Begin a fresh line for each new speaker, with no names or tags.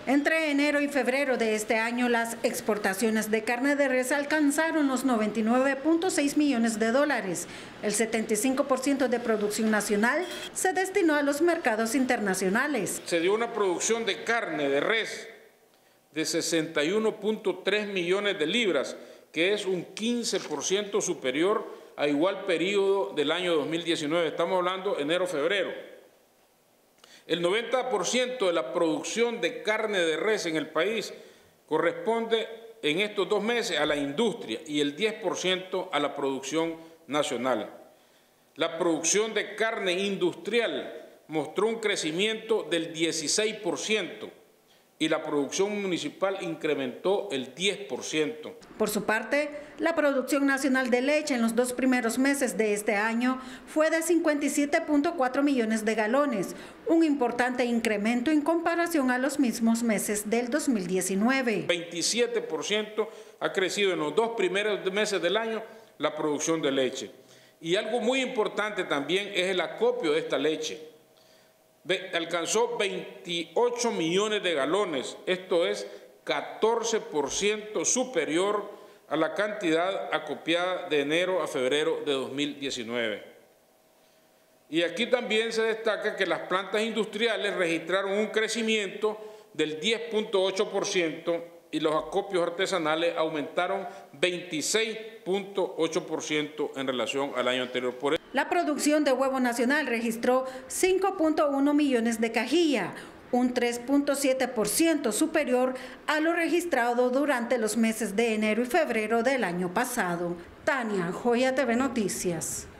Entre enero y febrero de este año, las exportaciones de carne de res alcanzaron los 99.6 millones de dólares. El 75% de producción nacional se destinó a los mercados internacionales.
Se dio una producción de carne de res de 61.3 millones de libras, que es un 15% superior a igual periodo del año 2019. Estamos hablando enero-febrero. El 90% de la producción de carne de res en el país corresponde en estos 2 meses a la industria y el 10% a la producción nacional. La producción de carne industrial mostró un crecimiento del 16% y la producción municipal incrementó el 10%.
Por su parte, la producción nacional de leche en los 2 primeros meses de este año fue de 57.4 millones de galones, un importante incremento en comparación a los mismos meses del 2019.
27% ha crecido en los 2 primeros meses del año la producción de leche. Y algo muy importante también es el acopio de esta leche. Alcanzó 28 millones de galones, esto es 14% superior a la cantidad acopiada de enero a febrero de 2019. Y aquí también se destaca que las plantas industriales registraron un crecimiento del 10.8% y los acopios artesanales aumentaron 26.8% en relación al año anterior.
La producción de huevo nacional registró 5.1 millones de cajilla, un 3.7% superior a lo registrado durante los meses de enero y febrero del año pasado. Tania, Joya TV Noticias.